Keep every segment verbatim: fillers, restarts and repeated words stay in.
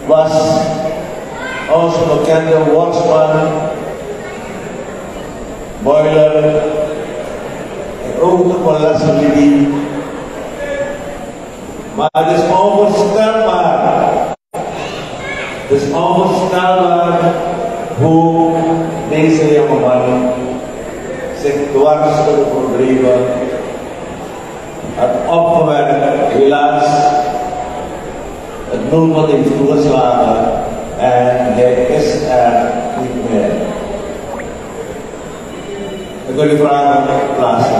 was onze bekende Wortsman, Boiler en ook de Molasselidie. Maar het is onvoorstelbaar. Het is onvoorstelbaar hoe deze jongeman zich dwars door de problemen had opgewerkt, helaas het noodlot heeft toegeslagen en hij is er niet meer. Ik wil u vragen plaatsen.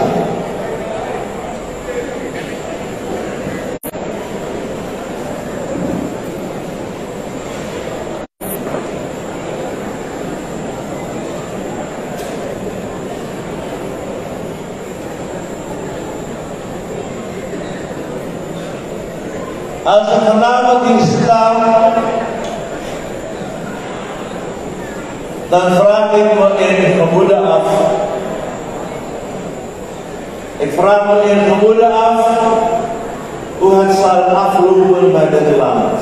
Als de vanavond hier staan, dan vraag ik me in gemoede af. Ik vraag me in gemoede af hoe het zal aflopen met dit land.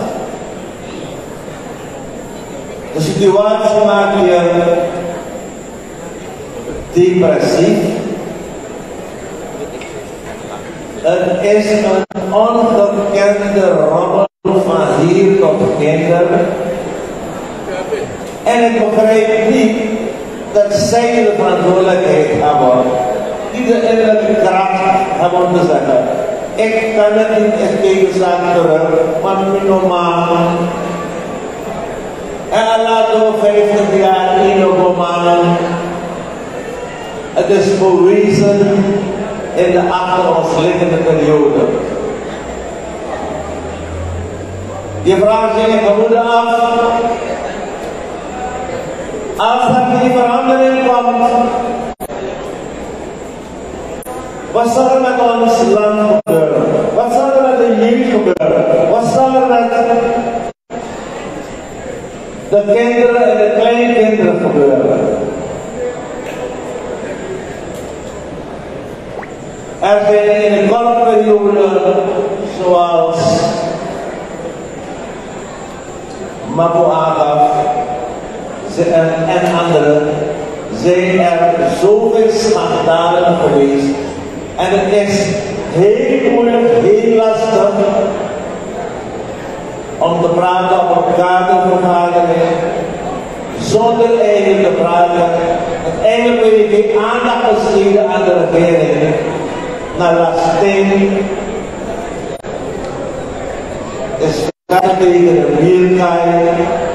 De situatie maakt je depressief. Het is een ongekende rommel van hier tot kinder. En ik begrijp niet dat zij de verantwoordelijkheid hebben, die de innerlijke kracht hebben om te zeggen: ik kan het niet eens tegenstaan terug, maar nu normaal. En Allah door vijftig jaar in de maanden. Het is bewezen in de achter ons liggende periode. Je vraagt zich in gemoede af, als er die verandering komt, wat zal er met ons land gebeuren? Wat zal er met de jeugd gebeuren? Wat zal er met de kinderen en de kleinkinderen gebeuren? Er zijn in een korte periode, zoals Mabo aangaf en, en anderen, zijn er zoveel schandalen geweest. En het is heel moeilijk, heel lastig om te praten op een kadervergadering zonder eigenlijk te praten. Uiteindelijk wil je geen aandacht besteden aan de regering. Naar Lasting is verder tegen de Mielkaai.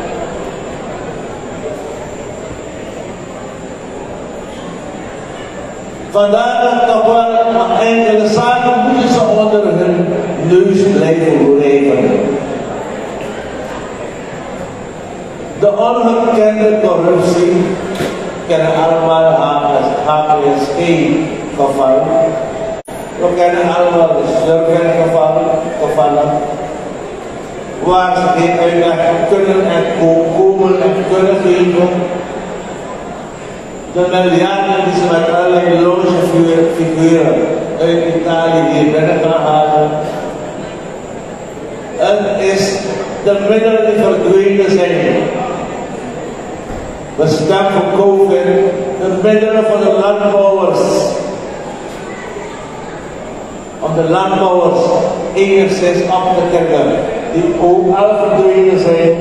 Vandaar dat toch wel enkele zaken moeten ze onder hun neus blijven leven. De ongekende corruptie kennen allemaal H P S E-gevallen. We kennen allemaal de slurpgevallen, waar ze geen uitleg kunnen en komen en kunnen geven. De miljarden die ze met allerlei loge figuren uit Italië hier binnen gaan halen. Het is de middelen die verdwenen zijn. We staan voor COVID, de middelen van de landbouwers. Om de landbouwers enigszins op te trekken, die ook al verdwenen zijn.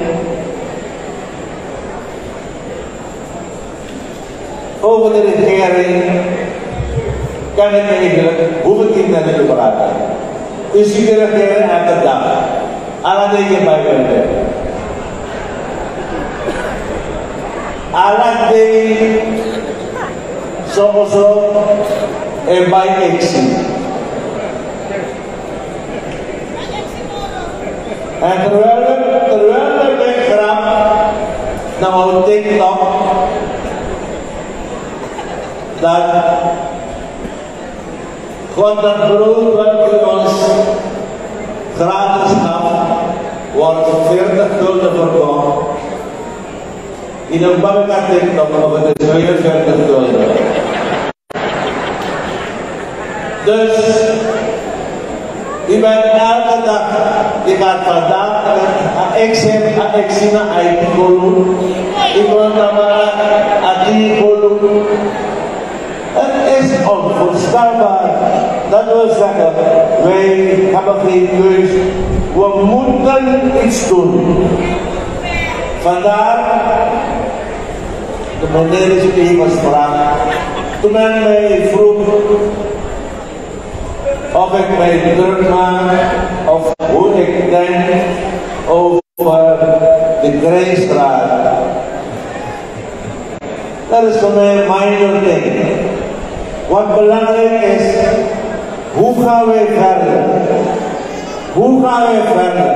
Over de regering kan ik eigenlijk, hoef ik niet met u te praten. U ziet de regering elke dag. Alle dingen bij mij. Alle dingen zoals er bij ik zie. En terwijl terwijl ik grap naar TikTok dat God dat brood wat u ons gratis gaf, wordt veertig gulden verkocht. In een bank TikTok over de tweeënveertig gulden. Dus je bent elke dag, je gaat vandaag, ik zeg, ik zie naar eigen kolom. Ik wil naar mijn kolom. Het is onvoorstelbaar. Dat wil zeggen, wij hebben geen keus. We moeten iets doen. Vandaar, de meneer is even vraag. Toen men mij vroeg of ik mij druk maak of hoe ik denk over de Krijgsstraat. Dat is voor mij een minor ding. Wat belangrijk is, hoe gaan wij verder? Hoe gaan wij verder?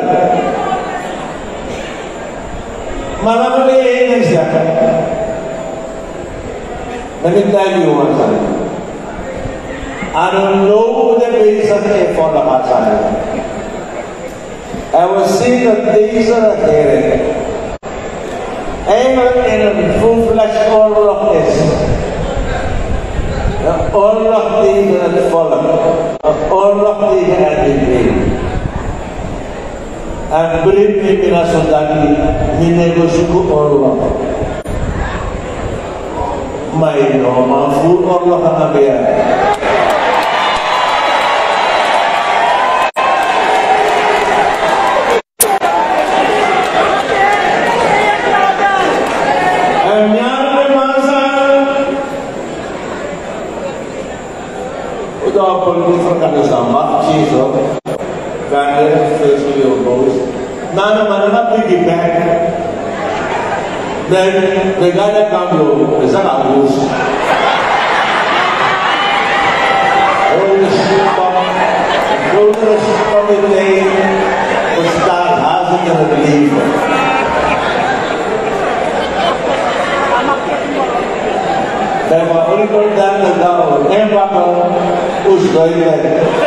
Maar dan wil ik één ding zeggen. Let me tell you one thing. I don't know who the bezig is voor de maatschappij. En we zien dat deze regering eigenlijk in een full-fledged oorlog is. Een oorlog tegen het volk. Een oorlog tegen N D P. En bericht me naar zodat die negotiëren oorlog. Maar no, maar voor oorlog aan de weer. En ja, de mensen. Udah politik kan sama, sih so. Karena first we goes. Nana mana pergi back. Dan negara kami bisa ngurus. Ouders comité bestaat haast in het leven. Bij mijn ongeveer dan en papa us doilen.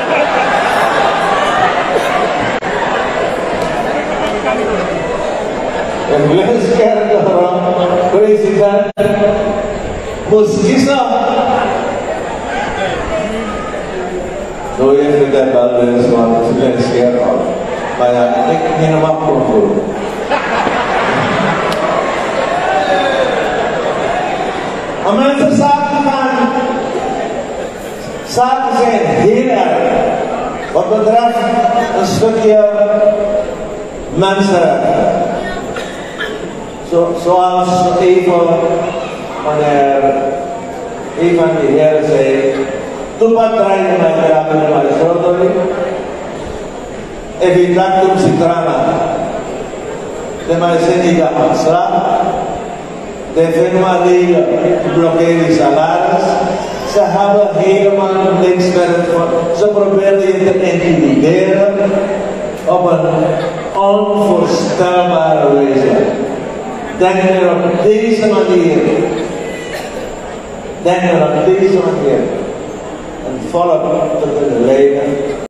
En we sekarang orang presiden muskisa. So je vindt wel eens wat het sekarang. Maar ja, ik niet normaal voor. Maar mensen zaken gaan, zaken zijn heel erg. Wat betreft een stukje mensenrechten. Zo, zoals even wanneer een van de heren zei, toen wat rijden met de raken en mijn schrootelijk, evitatum citrana. De mij zijn niet aan straat, de firma die blokkeert salaris, ze hebben helemaal niks met het voor. Ze proberen je te intimideren op een onvoorstelbare wijze. Denk er op deze manier. Denk er op deze manier. Een volk te kunnen leiden.